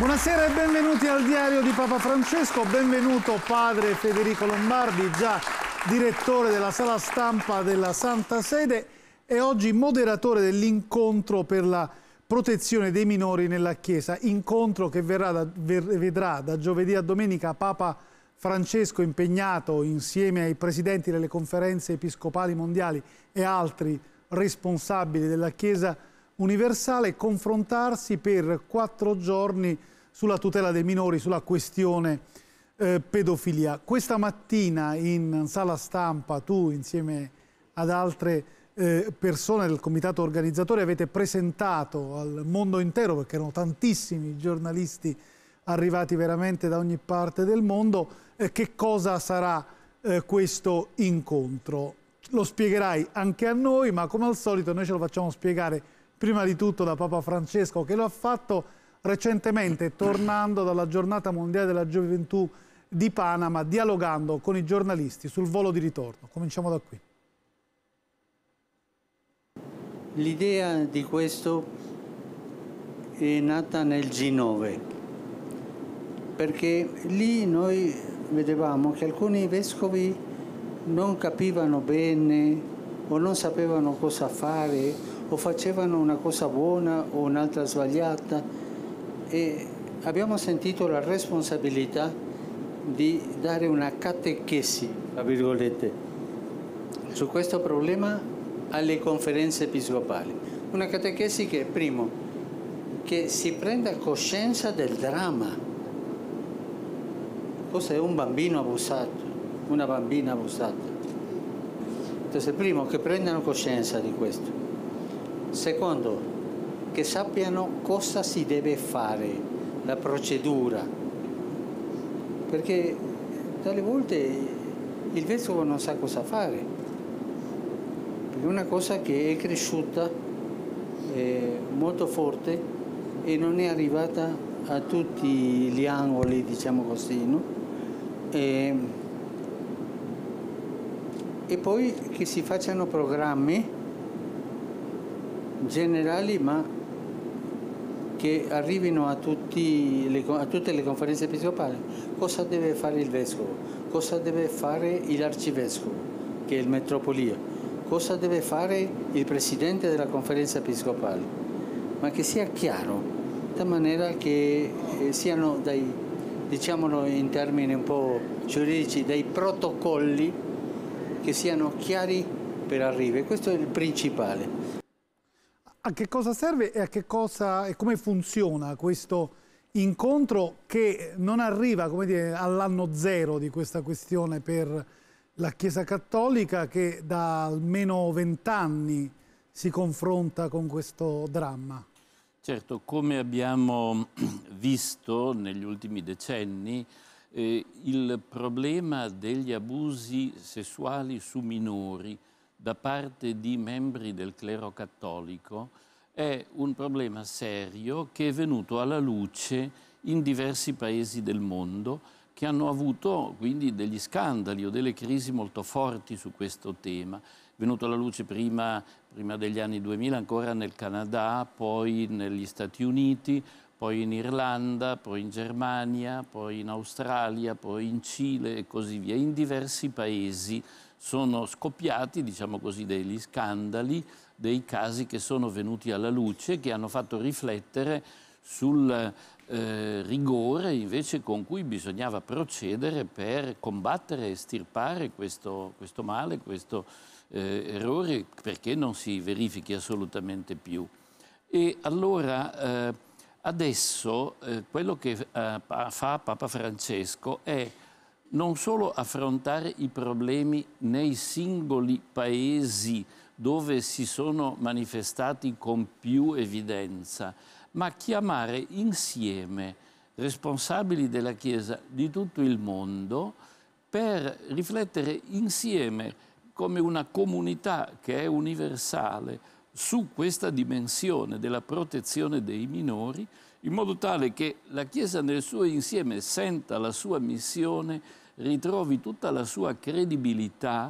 Buonasera e benvenuti al Diario di Papa Francesco. Benvenuto padre Federico Lombardi, già direttore della sala stampa della Santa Sede e oggi moderatore dell'incontro per la protezione dei minori nella Chiesa. Incontro che vedrà da giovedì a domenica Papa Francesco impegnato insieme ai presidenti delle conferenze episcopali mondiali e altri responsabili della Chiesa universale confrontarsi per 4 giorni sulla tutela dei minori, sulla questione pedofilia. Questa mattina in sala stampa tu insieme ad altre persone del comitato organizzatore avete presentato al mondo intero, perché erano tantissimi i giornalisti arrivati veramente da ogni parte del mondo, che cosa sarà questo incontro. Lo spiegherai anche a noi, ma come al solito noi ce lo facciamo spiegare prima di tutto da Papa Francesco, che lo ha fatto recentemente tornando dalla Giornata Mondiale della Gioventù di Panama, dialogando con i giornalisti sul volo di ritorno. Cominciamo da qui. L'idea di questo è nata nel G9, perché lì noi vedevamo che alcuni vescovi non capivano bene o non sapevano cosa fare o facevano una cosa buona o un'altra sbagliata, e abbiamo sentito la responsabilità di dare una catechesi, tra virgolette, su questo problema alle conferenze episcopali. Una catechesi che, primo, che si prenda coscienza del dramma. Cosa è un bambino abusato, una bambina abusata? Entonces, primo, che prendano coscienza di questo. Secondo, che sappiano cosa si deve fare, la procedura, perché tante volte il vescovo non sa cosa fare, perché è una cosa che è cresciuta molto forte e non è arrivata a tutti gli angoli, diciamo così, no? E poi che si facciano programmi generali, ma che arrivino a tutte le conferenze episcopali. Cosa deve fare il vescovo? Cosa deve fare l'arcivescovo, che è il metropolio? Cosa deve fare il presidente della conferenza episcopale? Ma che sia chiaro, da maniera che siano diciamolo in termini un po' giuridici, dei protocolli che siano chiari per arrivare. Questo è il principale. A che cosa serve e e come funziona questo incontro che non arriva, come dire, all'anno zero di questa questione per la Chiesa Cattolica, che da almeno 20 anni si confronta con questo dramma? Certo, come abbiamo visto negli ultimi decenni, il problema degli abusi sessuali su minori da parte di membri del clero cattolico è un problema serio che è venuto alla luce in diversi paesi del mondo che hanno avuto quindi degli scandali o delle crisi molto forti su questo tema. È venuto alla luce prima degli anni 2000 ancora nel Canada, poi negli Stati Uniti, poi in Irlanda, poi in Germania, poi in Australia, poi in Cile e così via. In diversi paesi sono scoppiati, diciamo così, degli scandali, dei casi che sono venuti alla luce, che hanno fatto riflettere sul rigore invece con cui bisognava procedere per combattere e estirpare questo male, questo errore, perché non si verifichi assolutamente più. E allora adesso quello che fa Papa Francesco è non solo affrontare i problemi nei singoli paesi dove si sono manifestati con più evidenza, ma chiamare insieme responsabili della Chiesa di tutto il mondo per riflettere insieme come una comunità che è universale su questa dimensione della protezione dei minori, in modo tale che la Chiesa nel suo insieme senta la sua missione, ritrovi tutta la sua credibilità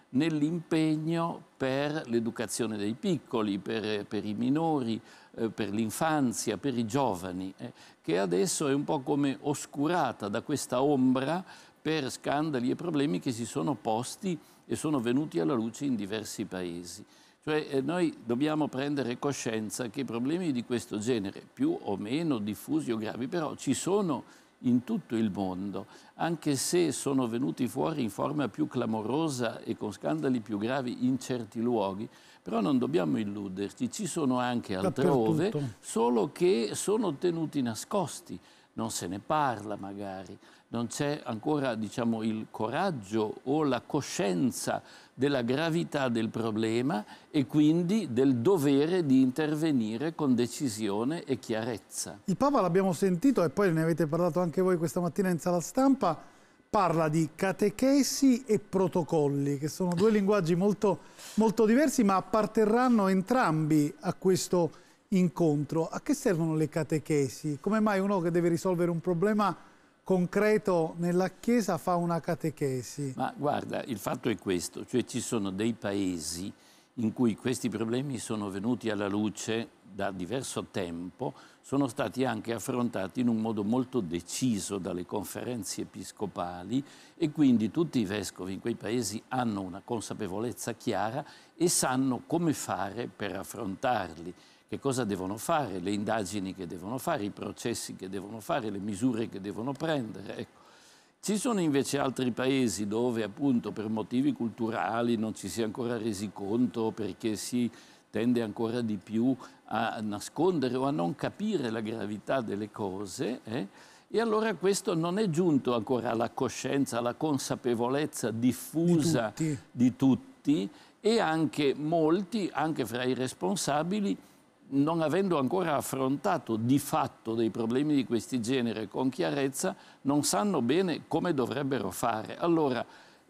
nell'impegno per l'educazione dei piccoli, per i minori, per l'infanzia, per i giovani, che adesso è un po' come oscurata da questa ombra per scandali e problemi che si sono posti e sono venuti alla luce in diversi paesi. Cioè noi dobbiamo prendere coscienza che problemi di questo genere, più o meno diffusi o gravi, però ci sono in tutto il mondo, anche se sono venuti fuori in forma più clamorosa e con scandali più gravi in certi luoghi, però non dobbiamo illuderci, ci sono anche altrove, solo che sono tenuti nascosti, non se ne parla magari, non c'è ancora, diciamo, il coraggio o la coscienza della gravità del problema e quindi del dovere di intervenire con decisione e chiarezza. Il Papa, l'abbiamo sentito e poi ne avete parlato anche voi questa mattina in sala stampa, parla di catechesi e protocolli, che sono due linguaggi molto, molto diversi, ma apparterranno entrambi a questo incontro. A che servono le catechesi? Come mai uno che deve risolvere un problema concreto nella Chiesa fa una catechesi? Ma guarda, il fatto è questo, cioè ci sono dei paesi in cui questi problemi sono venuti alla luce da diverso tempo, sono stati anche affrontati in un modo molto deciso dalle conferenze episcopali e quindi tutti i vescovi in quei paesi hanno una consapevolezza chiara e sanno come fare per affrontarli. Che cosa devono fare, le indagini che devono fare, i processi che devono fare, le misure che devono prendere. Ecco. Ci sono invece altri paesi dove appunto per motivi culturali non ci si è ancora resi conto, perché si tende ancora di più a nascondere o a non capire la gravità delle cose, e allora questo non è giunto ancora alla coscienza, alla consapevolezza diffusa di tutti e anche molti, anche fra i responsabili, non avendo ancora affrontato di fatto dei problemi di questo genere con chiarezza, non sanno bene come dovrebbero fare. Allora,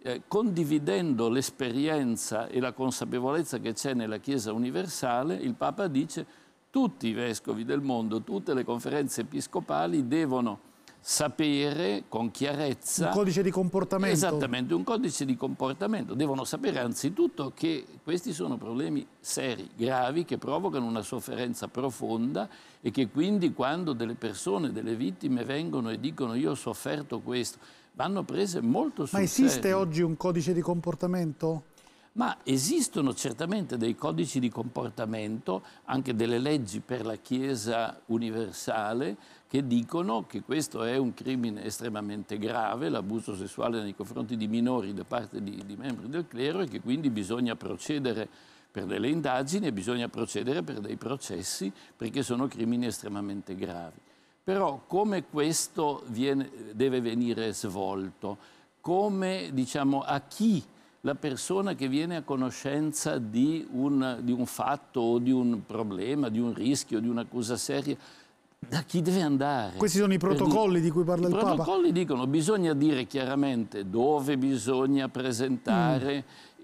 condividendo l'esperienza e la consapevolezza che c'è nella Chiesa universale, il Papa dice tutti i vescovi del mondo, tutte le conferenze episcopali devono sapere con chiarezza... Un codice di comportamento. Esattamente, un codice di comportamento. Devono sapere anzitutto che questi sono problemi seri, gravi, che provocano una sofferenza profonda e che quindi quando delle persone, delle vittime vengono e dicono io ho sofferto questo, vanno prese molto sul serio. Ma esiste oggi un codice di comportamento? Ma esistono certamente dei codici di comportamento, anche delle leggi per la Chiesa universale, che dicono che questo è un crimine estremamente grave, l'abuso sessuale nei confronti di minori da parte di membri del clero, e che quindi bisogna procedere per delle indagini e bisogna procedere per dei processi perché sono crimini estremamente gravi. Però come questo deve venire svolto? Come, diciamo, a chi la persona che viene a conoscenza di un fatto o di un problema, di un rischio, di un'accusa seria, da chi deve andare? Questi sono i protocolli di cui parla il Papa? I protocolli dicono che bisogna dire chiaramente dove bisogna presentare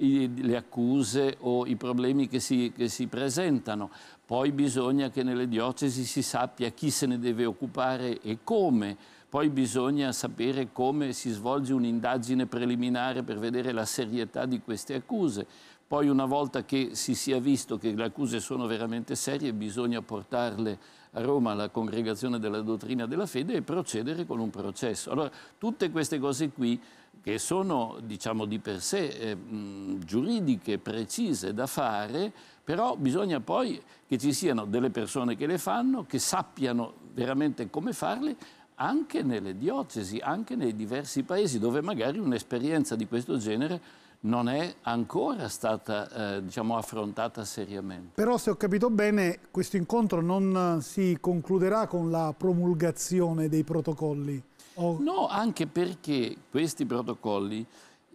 le accuse o i problemi che si presentano. Poi bisogna che nelle diocesi si sappia chi se ne deve occupare e come. Poi bisogna sapere come si svolge un'indagine preliminare per vedere la serietà di queste accuse. Poi una volta che si sia visto che le accuse sono veramente serie, bisogna portarle a Roma alla Congregazione della Dottrina della Fede e procedere con un processo. Allora, tutte queste cose qui, che sono, diciamo, di per sé giuridiche, precise da fare, però bisogna poi che ci siano delle persone che le fanno, che sappiano veramente come farle, anche nelle diocesi, anche nei diversi paesi dove magari un'esperienza di questo genere non è ancora stata diciamo, affrontata seriamente. Però se ho capito bene, questo incontro non si concluderà con la promulgazione dei protocolli? No, anche perché questi protocolli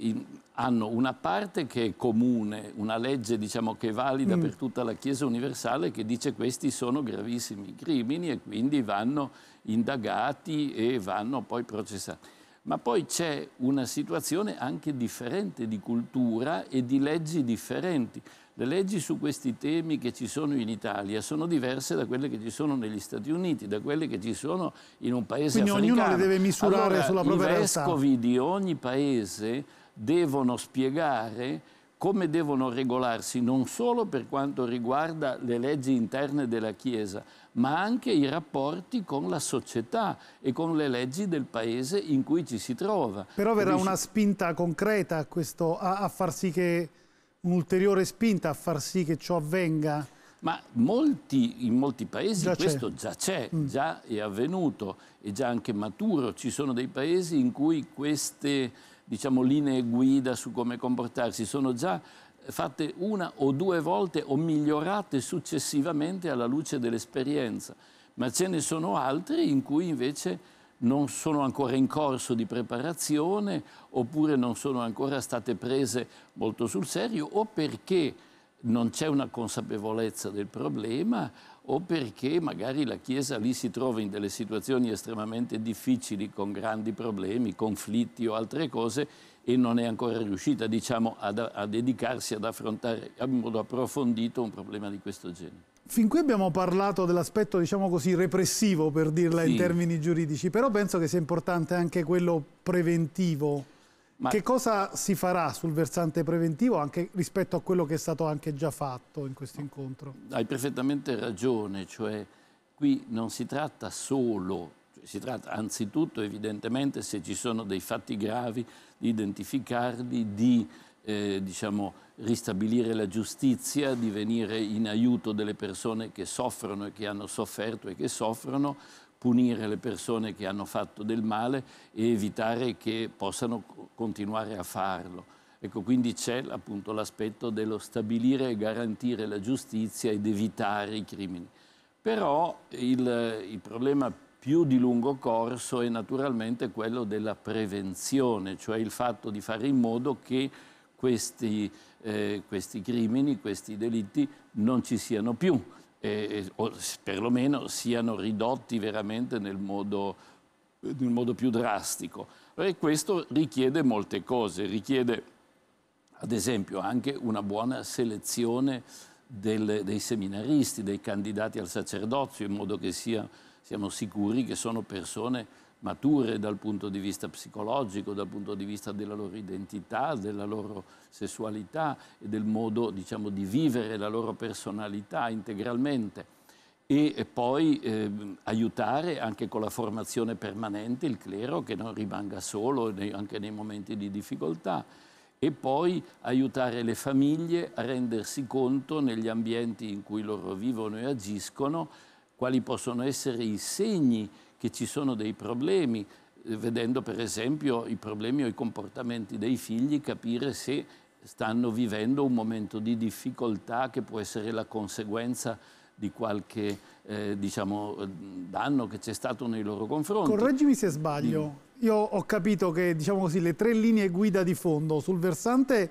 hanno una parte che è comune, una legge diciamo, che è valida per tutta la Chiesa universale, che dice questi sono gravissimi crimini e quindi vanno indagati e vanno poi processati. Ma poi c'è una situazione anche differente di cultura e di leggi differenti. Le leggi su questi temi che ci sono in Italia sono diverse da quelle che ci sono negli Stati Uniti, da quelle che ci sono in un paese africano. Quindi ognuno le deve misurare sulla propria realtà. I vescovi di ogni paese devono spiegare come devono regolarsi non solo per quanto riguarda le leggi interne della Chiesa, ma anche i rapporti con la società e con le leggi del paese in cui ci si trova. Però verrà una spinta concreta a questo, a far sì che, un'ulteriore spinta a far sì che ciò avvenga? Ma in molti paesi questo già c'è, già è avvenuto, è già anche maturo. Ci sono dei paesi in cui queste, diciamo, linee guida su come comportarsi sono già fatte una o due volte o migliorate successivamente alla luce dell'esperienza. Ma ce ne sono altri in cui invece non sono ancora in corso di preparazione, oppure non sono ancora state prese molto sul serio, o perché non c'è una consapevolezza del problema, o perché magari la Chiesa lì si trova in delle situazioni estremamente difficili, con grandi problemi, conflitti o altre cose, e non è ancora riuscita, diciamo, a dedicarsi ad affrontare in modo approfondito un problema di questo genere. Fin qui abbiamo parlato dell'aspetto, diciamo così, repressivo, per dirla in termini giuridici, però penso che sia importante anche quello preventivo. Ma che cosa si farà sul versante preventivo anche rispetto a quello che è stato anche già fatto in questo incontro? Hai perfettamente ragione, cioè qui non si tratta solo, si tratta anzitutto evidentemente, se ci sono dei fatti gravi, di identificarli, di diciamo, ristabilire la giustizia, di venire in aiuto delle persone che soffrono e che hanno sofferto e che soffrono, punire le persone che hanno fatto del male e evitare che possano continuare a farlo. Ecco, quindi c'è appunto l'aspetto dello stabilire e garantire la giustizia ed evitare i crimini. Però il problema più di lungo corso è naturalmente quello della prevenzione, cioè il fatto di fare in modo che questi crimini, questi delitti non ci siano più. O perlomeno siano ridotti veramente nel modo più drastico. E questo richiede molte cose, richiede ad esempio anche una buona selezione dei seminaristi, dei candidati al sacerdozio, in modo che siamo sicuri che sono persone mature dal punto di vista psicologico, dal punto di vista della loro identità, della loro sessualità e del modo, diciamo, di vivere la loro personalità integralmente. E poi aiutare anche con la formazione permanente il clero, che non rimanga solo anche nei momenti di difficoltà, e poi aiutare le famiglie a rendersi conto negli ambienti in cui loro vivono e agiscono quali possono essere i segni che ci sono dei problemi, vedendo per esempio i problemi o i comportamenti dei figli, capire se stanno vivendo un momento di difficoltà che può essere la conseguenza di qualche diciamo, danno che c'è stato nei loro confronti. Correggimi se sbaglio. Io ho capito che, diciamo così, le tre linee guida di fondo sul versante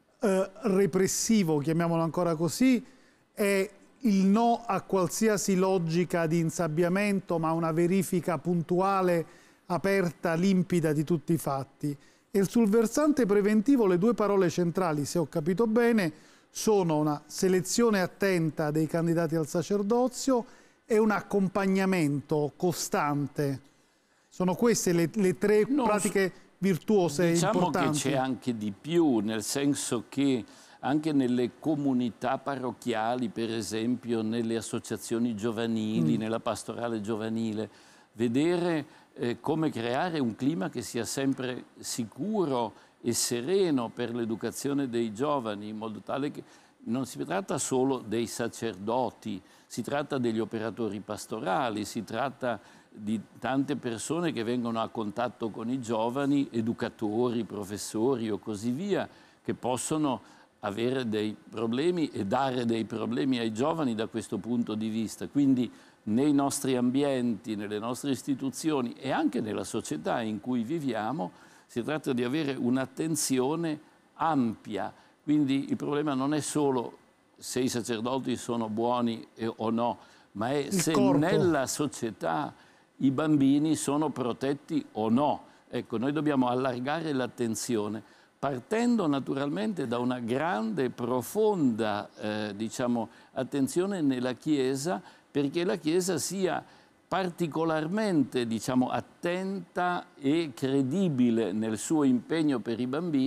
repressivo, chiamiamolo ancora così, è il no a qualsiasi logica di insabbiamento, ma una verifica puntuale, aperta, limpida di tutti i fatti. E sul versante preventivo le due parole centrali, se ho capito bene, sono una selezione attenta dei candidati al sacerdozio e un accompagnamento costante. Sono queste le tre pratiche virtuose importanti. Diciamo che c'è anche di più, nel senso che anche nelle comunità parrocchiali, per esempio nelle associazioni giovanili, nella pastorale giovanile, vedere come creare un clima che sia sempre sicuro e sereno per l'educazione dei giovani, in modo tale che non si tratta solo dei sacerdoti, si tratta degli operatori pastorali, si tratta di tante persone che vengono a contatto con i giovani, educatori, professori o così via, che possono avere dei problemi e dare dei problemi ai giovani da questo punto di vista. Quindi nei nostri ambienti, nelle nostre istituzioni e anche nella società in cui viviamo si tratta di avere un'attenzione ampia. Quindi il problema non è solo se i sacerdoti sono buoni o no, ma è se nella società i bambini sono protetti o no. Ecco, noi dobbiamo allargare l'attenzione, partendo naturalmente da una grande, profonda diciamo, attenzione nella Chiesa, perché la Chiesa sia particolarmente, diciamo, attenta e credibile nel suo impegno per i bambini,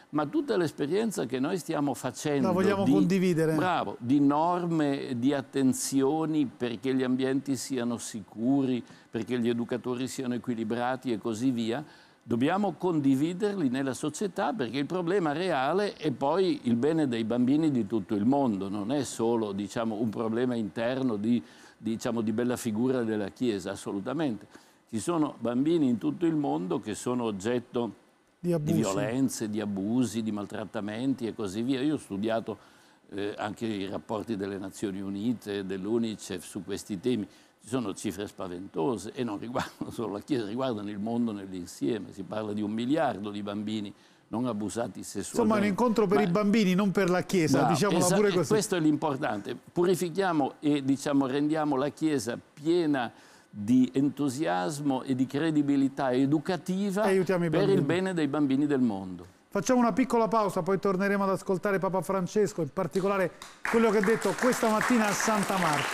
ma tutta l'esperienza che noi stiamo facendo... La vogliamo condividere. Bravo, di norme, di attenzioni perché gli ambienti siano sicuri, perché gli educatori siano equilibrati e così via, dobbiamo condividerli nella società, perché il problema reale è poi il bene dei bambini di tutto il mondo, non è solo, diciamo, un problema interno di bella figura della Chiesa, assolutamente. Ci sono bambini in tutto il mondo che sono oggetto di violenze, di abusi, di maltrattamenti e così via. Io ho studiato anche i rapporti delle Nazioni Unite, dell'UNICEF su questi temi. Ci sono cifre spaventose e non riguardano solo la Chiesa, riguardano il mondo nell'insieme. Si parla di 1 miliardo di bambini non abusati sessualmente. Insomma, è un incontro per i bambini, non per la Chiesa, diciamola pure così. Questo è l'importante. Purifichiamo e rendiamo la Chiesa piena di entusiasmo e di credibilità educativa per il bene dei bambini del mondo. Facciamo una piccola pausa, poi torneremo ad ascoltare Papa Francesco, in particolare quello che ha detto questa mattina a Santa Marta.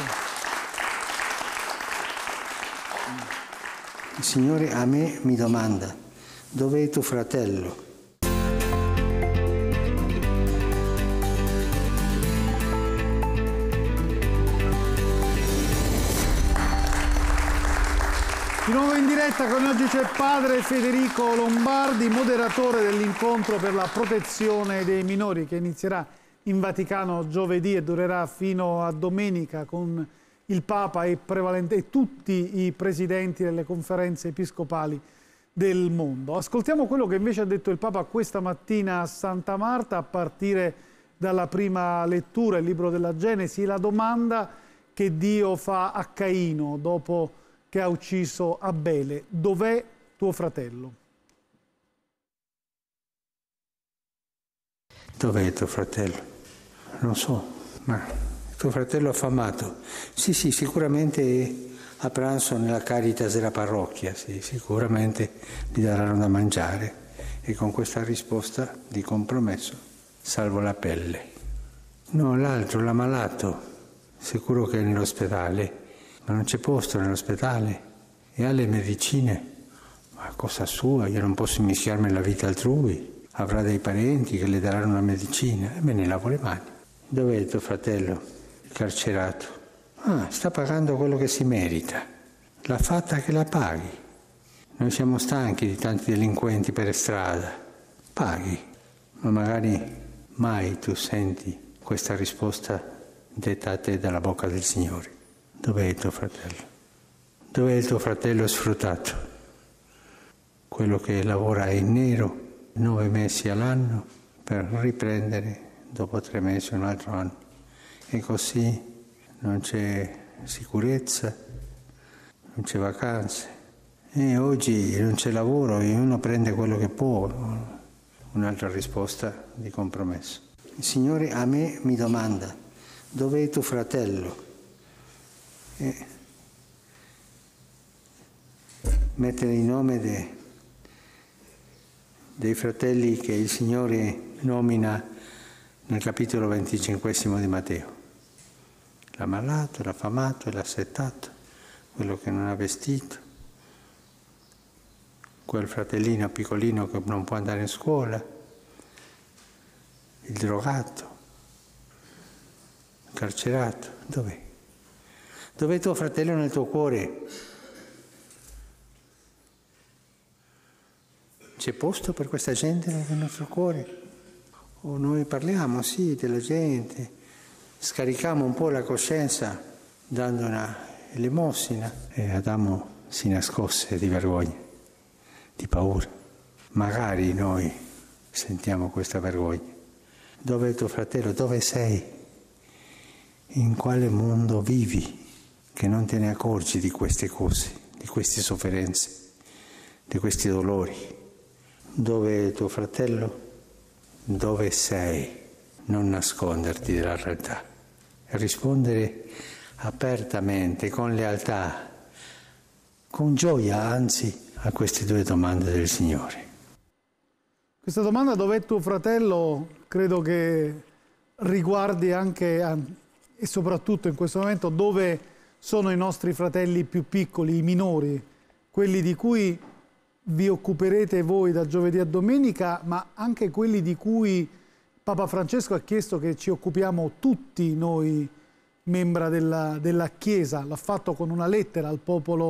Il Signore a me mi domanda: dov'è tuo fratello? Di nuovo in diretta con oggi c'è padre Federico Lombardi, moderatore dell'incontro per la protezione dei minori che inizierà in Vaticano giovedì e durerà fino a domenica con il Papa e tutti i presidenti delle conferenze episcopali del mondo. Ascoltiamo quello che invece ha detto il Papa questa mattina a Santa Marta, a partire dalla prima lettura, il libro della Genesi, la domanda che Dio fa a Caino dopo che ha ucciso Abele: dov'è tuo fratello? Dov'è tuo fratello? Non so, ma tuo fratello affamato? Sì, sicuramente a pranzo nella Caritas della parrocchia, sì, sicuramente gli daranno da mangiare, e con questa risposta di compromesso salvo la pelle. No, l'altro, l'ammalato, sicuro che è nell'ospedale. Ma non c'è posto nell'ospedale e ha le medicine. Ma cosa sua, io non posso immischiarmi nella vita altrui. Avrà dei parenti che le daranno la medicina e me ne lavo le mani. Dov'è il tuo fratello? Carcerato. Ah, sta pagando quello che si merita. L'ha fatta che la paghi. Noi siamo stanchi di tanti delinquenti per strada. Paghi. Ma magari mai tu senti questa risposta detta a te dalla bocca del Signore. Dov'è il tuo fratello? Dov'è il tuo fratello sfruttato? Quello che lavora in nero 9 mesi all'anno per riprendere dopo 3 mesi un altro anno. E così non c'è sicurezza, non c'è vacanze. E oggi non c'è lavoro e uno prende quello che può. Un'altra risposta di compromesso. Il Signore a me mi domanda: dov'è tuo fratello? Mettere il nome dei fratelli che il Signore nomina nel capitolo 25 di Matteo: l'ammalato, l'affamato, l'assettato, quello che non ha vestito, quel fratellino piccolino che non può andare in scuola, il drogato, il carcerato. Dov'è? Dov'è tuo fratello nel tuo cuore? C'è posto per questa gente nel nostro cuore? O noi parliamo, sì, della gente, scarichiamo un po' la coscienza dando una elemosina, e Adamo si nascosse di vergogna, di paura. Magari noi sentiamo questa vergogna. Dove è tuo fratello? Dove sei? In quale mondo vivi che non te ne accorgi di queste cose, di queste sofferenze, di questi dolori? Dove è il tuo fratello? Dove sei? Non nasconderti della realtà e rispondere apertamente, con lealtà, con gioia, anzi, a queste 2 domande del Signore. Questa domanda, dov'è tuo fratello, credo che riguardi anche e soprattutto in questo momento dove sono i nostri fratelli più piccoli, i minori, quelli di cui vi occuperete voi da giovedì a domenica, ma anche quelli di cui Papa Francesco ha chiesto che ci occupiamo tutti noi membra della Chiesa, l'ha fatto con una lettera al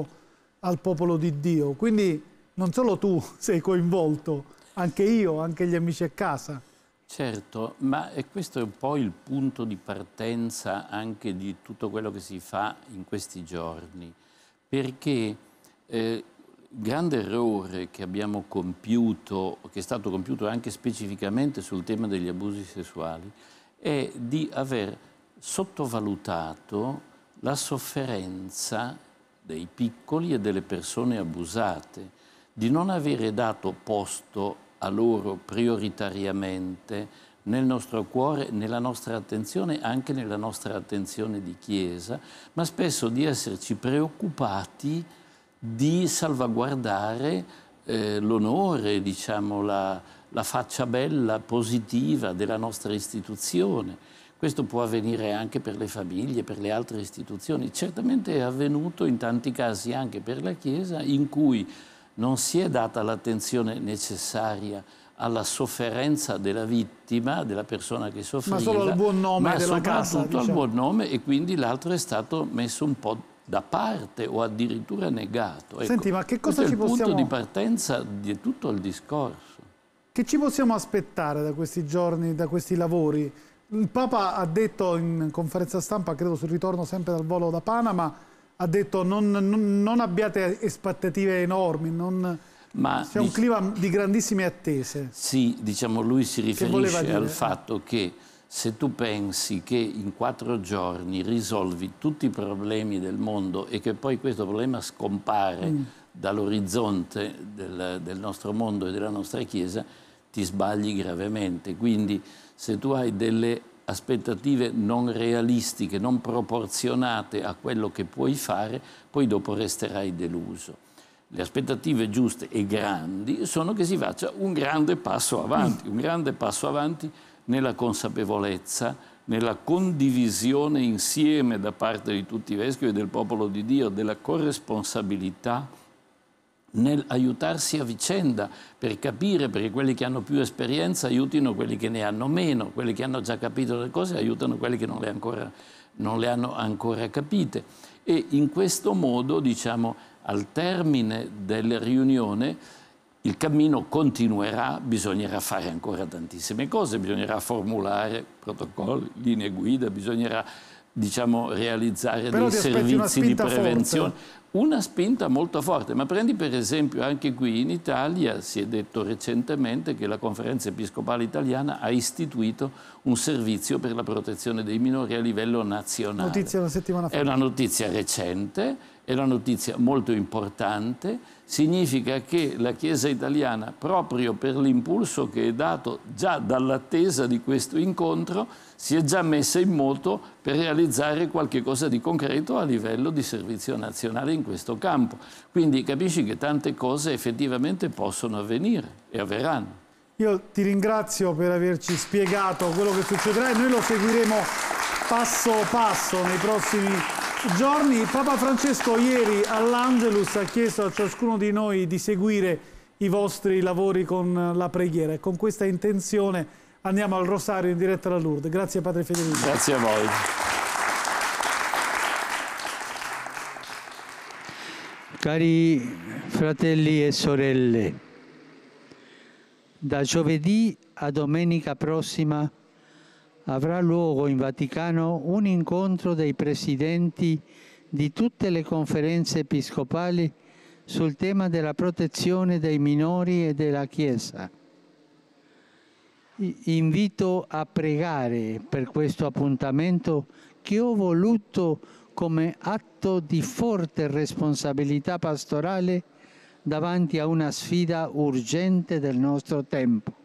popolo di Dio. Quindi non solo tu sei coinvolto, anche io, anche gli amici a casa. Certo, ma questo è un po' il punto di partenza anche di tutto quello che si fa in questi giorni, perché il grande errore che abbiamo compiuto, che è stato compiuto anche specificamente sul tema degli abusi sessuali, è di aver sottovalutato la sofferenza dei piccoli e delle persone abusate, di non avere dato posto a loro prioritariamente nel nostro cuore, nella nostra attenzione, anche nella nostra attenzione di Chiesa, ma spesso di esserci preoccupati di salvaguardare l'onore, diciamo, la faccia bella, positiva della nostra istituzione. Questo può avvenire anche per le famiglie, per le altre istituzioni. Certamente è avvenuto in tanti casi anche per la Chiesa, in cui non si è data l'attenzione necessaria alla sofferenza della vittima, della persona che soffriva, ma solo al buon nome della casa, soprattutto al buon nome, e quindi l'altro è stato messo un po' da parte o addirittura negato. Ecco, senti, ma che cosa ci possiamo... Questo è il punto di partenza di tutto il discorso. Che ci possiamo aspettare da questi giorni, da questi lavori? Il Papa ha detto in conferenza stampa, credo sul ritorno sempre dal volo da Panama, ha detto non abbiate aspettative enormi, c'è un clima di grandissime attese. Sì, diciamo, lui si riferisce al fatto che se tu pensi che in 4 giorni risolvi tutti i problemi del mondo e che poi questo problema scompare dall'orizzonte del nostro mondo e della nostra Chiesa, ti sbagli gravemente. Quindi se tu hai delle aspettative non realistiche, non proporzionate a quello che puoi fare, poi dopo resterai deluso. Le aspettative giuste e grandi sono che si faccia un grande passo avanti nella consapevolezza, nella condivisione insieme da parte di tutti i vescovi e del popolo di Dio della corresponsabilità nel aiutarsi a vicenda per capire, perché quelli che hanno più esperienza aiutino quelli che ne hanno meno, quelli che hanno già capito le cose aiutano quelli che non le hanno ancora capite. E in questo modo, diciamo, al termine della riunione il cammino continuerà, bisognerà fare ancora tantissime cose, bisognerà formulare protocolli, linee guida, bisognerà, diciamo, realizzare dei servizi di prevenzione. Forte. Una spinta molto forte, ma prendi per esempio anche qui in Italia, si è detto recentemente che la Conferenza Episcopale Italiana ha istituito un servizio per la protezione dei minori a livello nazionale. Notizia una settimana fa. È una notizia recente, è una notizia molto importante, significa che la Chiesa italiana, proprio per l'impulso che è dato già dall'attesa di questo incontro, si è già messa in moto per realizzare qualche cosa di concreto a livello di servizio nazionale in questo campo. Quindi capisci che tante cose effettivamente possono avvenire e avverranno. Io ti ringrazio per averci spiegato quello che succederà e noi lo seguiremo passo passo nei prossimi giorni. Papa Francesco ieri all'Angelus ha chiesto a ciascuno di noi di seguire i vostri lavori con la preghiera e con questa intenzione andiamo al Rosario in diretta da Lourdes. Grazie Padre Federico. Grazie a voi. Cari fratelli e sorelle, da giovedì a domenica prossima avrà luogo in Vaticano un incontro dei presidenti di tutte le conferenze episcopali sul tema della protezione dei minori e della Chiesa. Invito a pregare per questo appuntamento che ho voluto come atto di forte responsabilità pastorale davanti a una sfida urgente del nostro tempo.